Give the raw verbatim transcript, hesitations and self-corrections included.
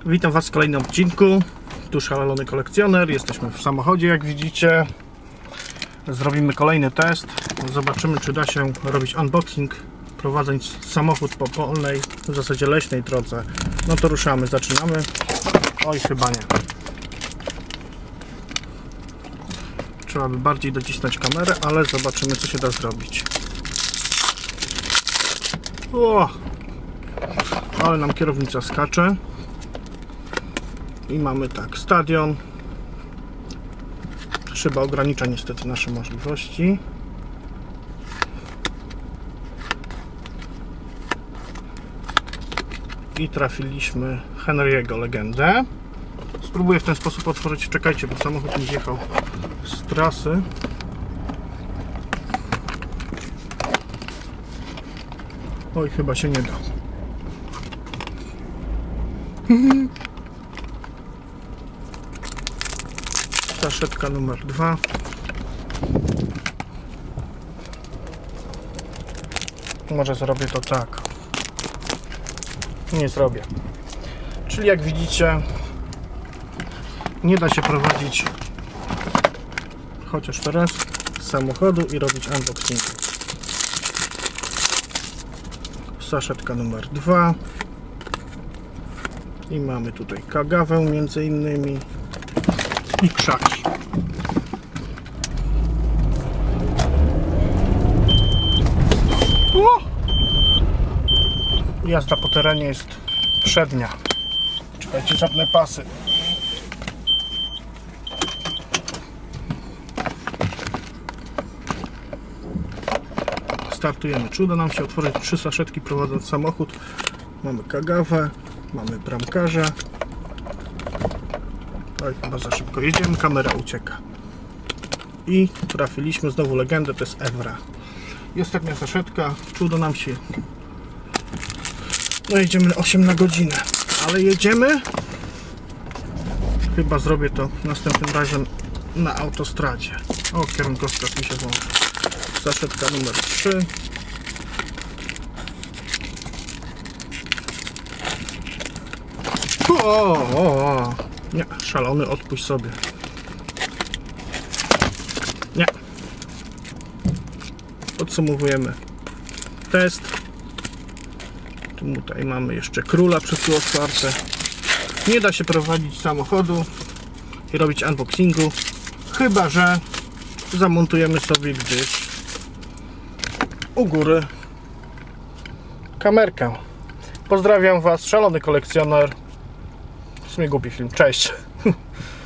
Witam Was w kolejnym odcinku. Tu szalony kolekcjoner. Jesteśmy w samochodzie, jak widzicie. Zrobimy kolejny test. Zobaczymy, czy da się robić unboxing, prowadząc samochód po polnej, w zasadzie leśnej drodze. No to ruszamy, zaczynamy. Oj, chyba nie. Trzeba by bardziej docisnąć kamerę, ale zobaczymy, co się da zrobić. O! Ale nam kierownica skacze. I mamy tak, stadion. Szyba ogranicza niestety nasze możliwości. I trafiliśmy Henry'ego legendę. Spróbuję w ten sposób otworzyć. Czekajcie, bo samochód mi zjechał z trasy. Oj, chyba się nie da. Saszetka numer dwa. Może zrobię to tak. Nie zrobię. Czyli jak widzicie, nie da się prowadzić chociaż teraz z samochodu i robić unboxing. Saszetka numer dwa. I mamy tutaj kagawę między innymi i krzaki. O! Jazda po terenie jest przednia. Czekajcie, zapnę pasy. Startujemy. Czy uda nam się otworzyć trzy saszetki prowadząc samochód? Mamy kagawę, mamy bramkarza. Oj, chyba za szybko jedziemy, kamera ucieka. I trafiliśmy znowu legendę, to jest Evra. I ostatnia saszetka. Czy uda nam się? No jedziemy osiem na godzinę, ale jedziemy. Chyba zrobię to następnym razem na autostradzie. O, kierunkowskaz mi się włączy. Saszetka numer trzy. O, o, o. Nie, szalony, odpuść sobie. Nie. Podsumowujemy test. Tutaj mamy jeszcze króla przed otwarte. Nie da się prowadzić samochodu i robić unboxingu, chyba że zamontujemy sobie gdzieś u góry kamerkę. Pozdrawiam Was, szalony kolekcjoner. W sumie głupi film. Cześć.